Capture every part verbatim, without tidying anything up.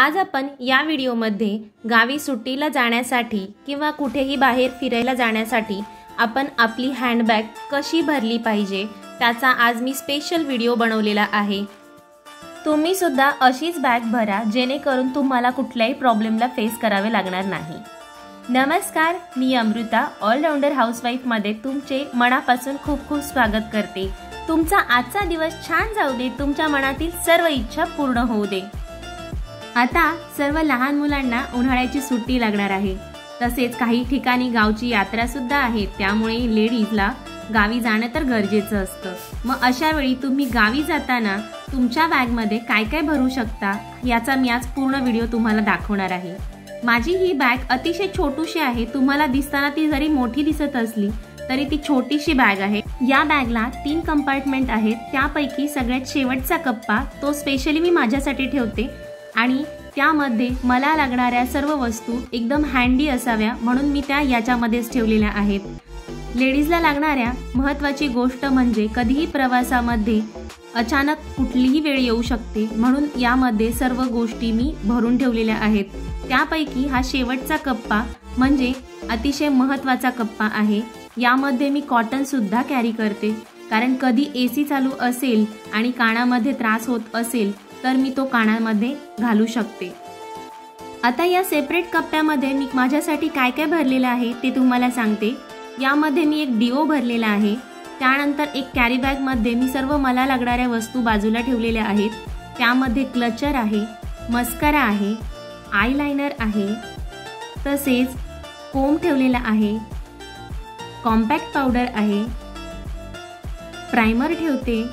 आज आपण या व्हिडिओमध्ये गावी सुट्टीला जाण्यासाठी किंवा कुठेही बाहेर फिरायला जाण्यासाठी आपण आपली हँडबॅग कशी भरली पाहिजे त्याचा आज मी स्पेशल व्हिडिओ बनवलेला आहे। तुम्ही सुद्धा अशीच बॅग भरा जेणेकरून तुम्हाला कुठल्याही प्रॉब्लेमला फेस करावे लागणार नाही। नमस्कार, मी अमृता ऑलराउंडर हाऊसवाईफ मध्ये तुमचे मनापासून खूप खूप स्वागत करते। तुमचा आजचा दिवस छान जाऊ दे, तुमच्या मनातील सर्व इच्छा पूर्ण होऊ दे। आता सर्व लहान मुलांना उन्हाळ्याची सुट्टी लागणार आहे, तसेच काही ठिकाणी गावची यात्रा सुद्धा आहे, त्यामुळे लेडीजला गावी जाणं तर गरजेचं असतं। मग अशा वेळी तुम्ही गावी जाताना तुमच्या बॅगमध्ये काय काय भरू शकता याचा मी आज पूर्ण व्हिडिओ तुम्हाला दाखवणार आहे। माझी ही बॅग अतिशय छोटीशी आहे, तुम्हाला दिसताना ती जरी मोठी दिसत असली तरी ती छोटीशी बॅग आहे। या बॅगला तीन कंपार्टमेंट आहेत, त्यापैकी सगळ्यात शेवटचा कप्पा तो स्पेशली मी माझ्यासाठी ठेवते आणि त्यामध्ये मला लागणाऱ्या सर्व वस्तू एकदम हँडी असाव्या म्हणून मी त्या याच्यामध्येच ठेवलेल्या आहेत। लेडीजला लागणाऱ्या महत्त्वाची गोष्ट म्हणजे कधीही प्रवासामध्ये अचानक कुठलीही वेळ येऊ शकते, म्हणून यामध्ये सर्व गोष्टी मी भरून ठेवलेल्या आहेत। त्यापैकी हा शेवटचा कप्पा म्हणजे अतिशय महत्त्वाचा कप्पा आहे। यामध्ये मी कॉटन सुद्धा कॅरी करते, कारण कधी एसी चालू असेल आणि कानामध्ये त्रास होत असेल तर मी तो कानामध्ये घालू शकते। आता या सेपरेट कप्प्यामध्ये मी माझ्यासाठी काय काय भरलेलं आहे ते तुम्हाला सांगते। यामध्ये मी एक डिओ भरलेला आहे, त्यानंतर एक कॅरी बॅग मध्ये मी सर्व मला लागणाऱ्या वस्तू बाजूला ठेवलेल्या आहेत। त्यामध्ये क्लचर आहे, मस्कारा आहे, आयलाइनर आहे, तसेच कोम ठेवलेला आहे, कॉम्पॅक्ट पावडर आहे, प्राइमर ठेवते,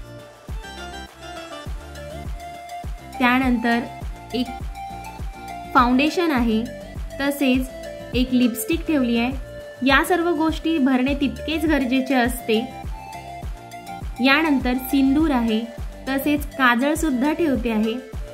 त्यानंतर एक फाउंडेशन आहे, तसेच एक लिपस्टिक ठेवली आहे। या सर्व गोष्टी भरणे तितकेच गरजेचे असते। यानंतर सिंदूर आहे, तसेच काजळ सुद्धा ठेवते आहे।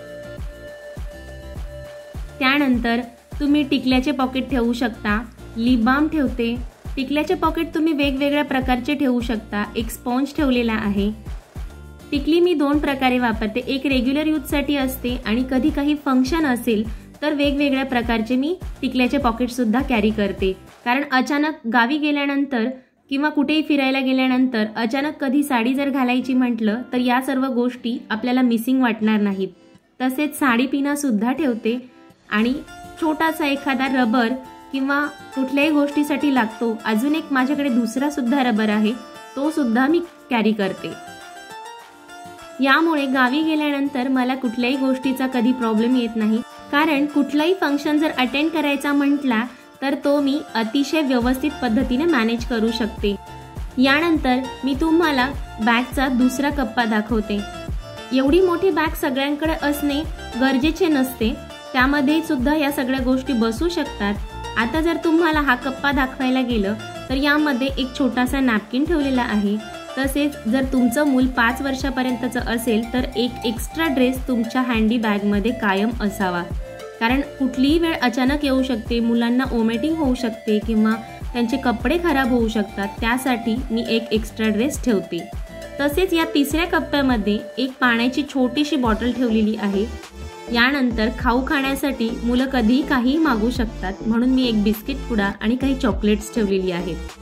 त्यानंतर तुम्ही टिकल्याचे पॉकेट ठेवू शकता, लिप बाम ठेवते। टिकल्याचे पॉकेट तुम्ही वेगवेगळ्या प्रकारचे ठेवू शकता। एक स्पॉन्ज ठेवलेला आहे। टिकली मी दोन प्रकारे वापरते, एक रेग्युलर यूजसाठी असते आणि कधी काही फंक्शन असेल तर वेगवेगळ्या प्रकारचे मी टिकल्याचे पॉकेट सुद्धा कॅरी करते, कारण अचानक गावी गेल्यानंतर किंवा कुठेही फिरायला गेल्यानंतर अचानक कधी साडी जर घालायची म्हटलं तर या सर्व गोष्टी आपल्याला मिसिंग वाटणार नाहीत। तसेच साडी पिना सुद्धा ठेवते आणि छोटासा एखादा रबर किंवा कुठल्याही गोष्टीसाठी लागतो अजून एक माझ्याकडे दुसरा सुद्धा रबर आहे, तो सुद्धा मी कॅरी करते। यामुळे गावी गेल्यानंतर मला कुठल्याही गोष्टीचा कधी प्रॉब्लेम येत नाही, कारण कुठलाही फंक्शन जर अटेंड करायचा म्हटला तर तो मी अतिशय व्यवस्थित पद्धतीने मॅनेज करू शकते। यानंतर मी तुम्हाला बॅगचा दुसरा कप्पा दाखवते। एवढी मोठी बॅग सगळ्यांकडे असणे गरजेचे नसते, त्यामध्ये सुद्धा या सगळ्या गोष्टी बसू शकतात। आता जर तुम्हाला हा कप्पा दाखवायला गेलं तर यामध्ये एक छोटासा नॅपकिन ठेवलेला आहे, तसेच जर तुमचं मूल पाच वर्षापर्यंतचं असेल तर एक एक्स्ट्रा ड्रेस तुमच्या हँडी बॅगमध्ये कायम असावा, कारण कुठलीही वेळ अचानक येऊ शकते, मुलांना वॉमिटिंग होऊ शकते किंवा त्यांचे कपडे खराब होऊ शकतात, त्यासाठी मी एक एक्स्ट्रा ड्रेस ठेवते। तसेच या तिसऱ्या कप्प्यामध्ये एक पाण्याची छोटीशी बॉटल ठेवलेली आहे। यानंतर खाऊ खाण्यासाठी मुलं कधीही काहीही मागू शकतात, म्हणून मी एक बिस्किट पुडा आणि काही चॉकलेट्स ठेवलेली आहेत।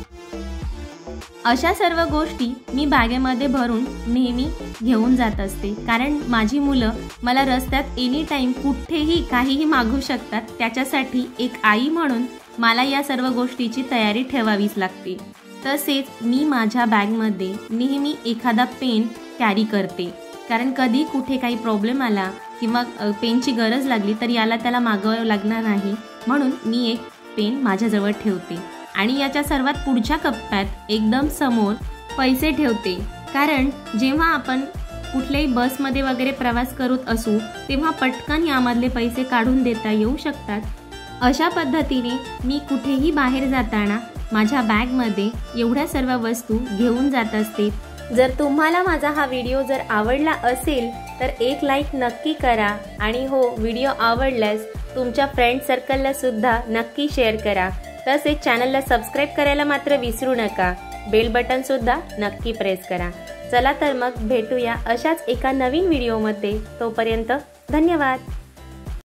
अशा सर्व गोष्टी मी बॅगेमध्ये भरून नेहमी घेऊन जात असते, कारण माझी मुलं मला रस्त्यात एनी टाइम कुठेही काहीही मागू शकतात, त्याच्यासाठी एक आई म्हणून मला या सर्व गोष्टीची तयारी ठेवावीच लागते। तसेच मी माझ्या बॅगमध्ये नेहमी एखादा पेन कॅरी करते, कारण कधी कुठे काही प्रॉब्लेम आला किंवा पेनची गरज लागली तर याला त्याला मागवावं लागणार नाही, म्हणून मी एक पेन माझ्याजवळ ठेवते। आणि याच्या सर्वात पुढच्या कप्प्यात एकदम समोर पैसे ठेवते, कारण जेव्हा आपण कुठल्याही बसमध्ये वगैरे प्रवास करत असू तेव्हा पटकन यामधले पैसे काढून देता येऊ शकतात। अशा पद्धतीने मी कुठेही बाहेर जाताना माझ्या बॅगमध्ये एवढ्या सर्व वस्तू घेऊन जात असते। जर तुम्हाला माझा हा व्हिडिओ जर आवडला असेल तर एक लाईक नक्की करा आणि हो, व्हिडिओ आवडल्यास तुमच्या फ्रेंड सर्कलला सुद्धा नक्की शेअर करा। तसेच चॅनलला सबस्क्राइब करायला मात्र विसरू नका, बेल बटन सुद्धा नक्की प्रेस करा। चला तर मग भेटूया अशाच एका नवीन व्हिडिओमध्ये, तोपर्यंत धन्यवाद।